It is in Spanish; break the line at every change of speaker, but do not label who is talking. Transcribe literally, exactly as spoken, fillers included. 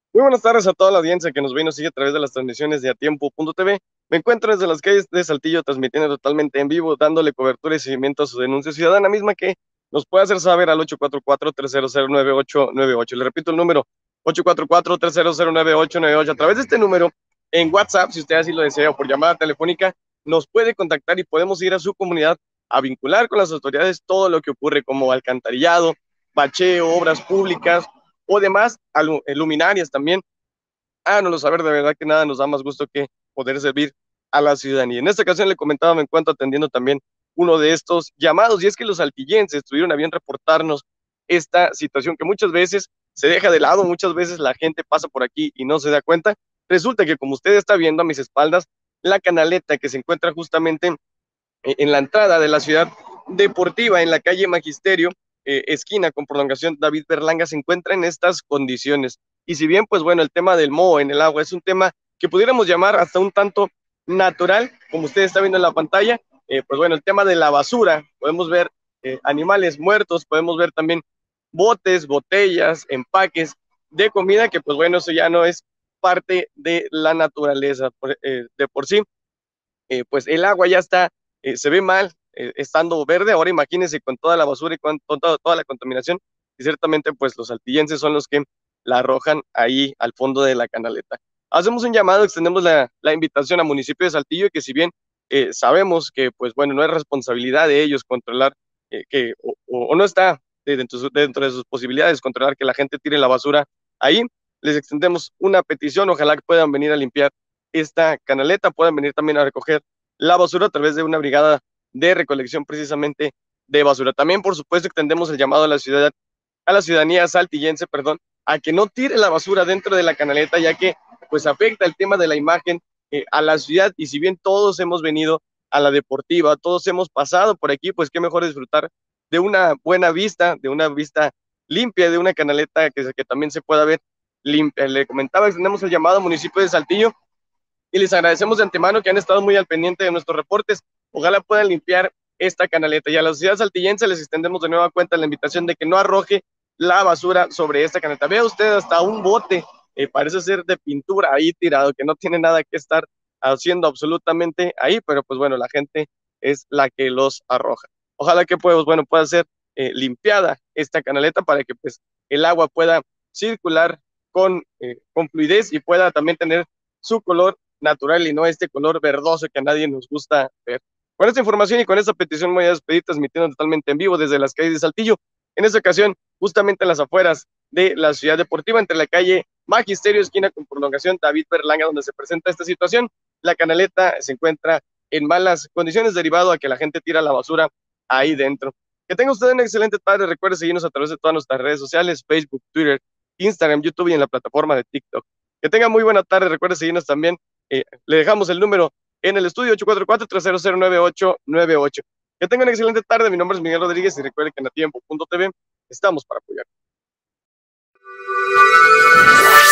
Muy buenas tardes a toda la audiencia que nos ve y nos sigue a través de las transmisiones de atiempo punto t v. Me encuentro desde las calles de Saltillo transmitiendo totalmente en vivo, dándole cobertura y seguimiento a su denuncia ciudadana misma que nos puede hacer saber al ocho cuatro cuatro, tres cero cero, nueve ocho nueve ocho. Le repito el número, ocho cuatro cuatro, tres cero cero, nueve ocho nueve ocho. A través de este número, en WhatsApp, si usted así lo desea, o por llamada telefónica, nos puede contactar y podemos ir a su comunidad a vincular con las autoridades todo lo que ocurre como alcantarillado, bacheo, obras públicas o demás luminarias también. Háganoslo saber, de verdad que nada nos da más gusto que poder servir a la ciudadanía. En esta ocasión le comentaba, me encuentro atendiendo también uno de estos llamados, y es que los saltillenses tuvieron a bien reportarnos esta situación que muchas veces se deja de lado, muchas veces la gente pasa por aquí y no se da cuenta. Resulta que, como usted está viendo a mis espaldas, la canaleta que se encuentra justamente en la entrada de la ciudad deportiva, en la calle Magisterio, eh, esquina con prolongación David Berlanga, se encuentra en estas condiciones. Y si bien, pues bueno, el tema del moho en el agua es un tema que pudiéramos llamar hasta un tanto natural, como usted está viendo en la pantalla, eh, pues bueno, el tema de la basura, podemos ver eh, animales muertos, podemos ver también botes, botellas, empaques de comida, que pues bueno, eso ya no es parte de la naturaleza por, eh, de por sí. Eh, pues el agua ya está, eh, se ve mal, eh, estando verde. Ahora imagínense con toda la basura y con, con toda, toda la contaminación, y ciertamente pues los saltillenses son los que la arrojan ahí al fondo de la canaleta. Hacemos un llamado, extendemos la, la invitación al municipio de Saltillo, que si bien eh, sabemos que pues bueno, no es responsabilidad de ellos controlar, eh, que o, o, no está dentro, dentro de sus posibilidades controlar que la gente tire la basura ahí, les extendemos una petición, ojalá que puedan venir a limpiar esta canaleta, puedan venir también a recoger la basura a través de una brigada de recolección precisamente de basura. También, por supuesto, extendemos el llamado a la ciudad, a la ciudadanía saltillense, perdón, a que no tire la basura dentro de la canaleta, ya que pues afecta el tema de la imagen eh, a la ciudad. Y si bien todos hemos venido a la deportiva, todos hemos pasado por aquí, pues qué mejor disfrutar de una buena vista, de una vista limpia, de una canaleta que, que también se pueda ver limpia. Le comentaba, extendemos el llamado al municipio de Saltillo y les agradecemos de antemano que han estado muy al pendiente de nuestros reportes. Ojalá puedan limpiar esta canaleta. Y a la sociedad saltillense les extendemos de nueva cuenta la invitación de que no arroje la basura sobre esta canaleta. Vea usted hasta un bote, eh, parece ser de pintura ahí tirado, que no tiene nada que estar haciendo absolutamente ahí, pero pues bueno, la gente es la que los arroja. Ojalá que pues, bueno, pueda ser eh, limpiada esta canaleta para que pues el agua pueda circular con, eh, con fluidez y pueda también tener su color natural y no este color verdoso que a nadie nos gusta ver. Con esta información y con esta petición me voy a despedir transmitiendo totalmente en vivo desde las calles de Saltillo. En esta ocasión, justamente en las afueras de la ciudad deportiva, entre la calle Magisterio, esquina con prolongación David Berlanga, donde se presenta esta situación. La canaleta se encuentra en malas condiciones derivado a que la gente tira la basura ahí dentro. Que tenga usted una excelente tarde. Recuerde seguirnos a través de todas nuestras redes sociales, Facebook, Twitter, Instagram, YouTube y en la plataforma de TikTok. Que tenga muy buena tarde. Recuerde seguirnos también. Eh, le dejamos el número en el estudio ocho cuatro cuatro, tres cero cero, nueve ocho nueve ocho. Que tengan una excelente tarde. Mi nombre es Miguel Rodríguez y recuerden que en atiempo punto t v estamos para apoyar.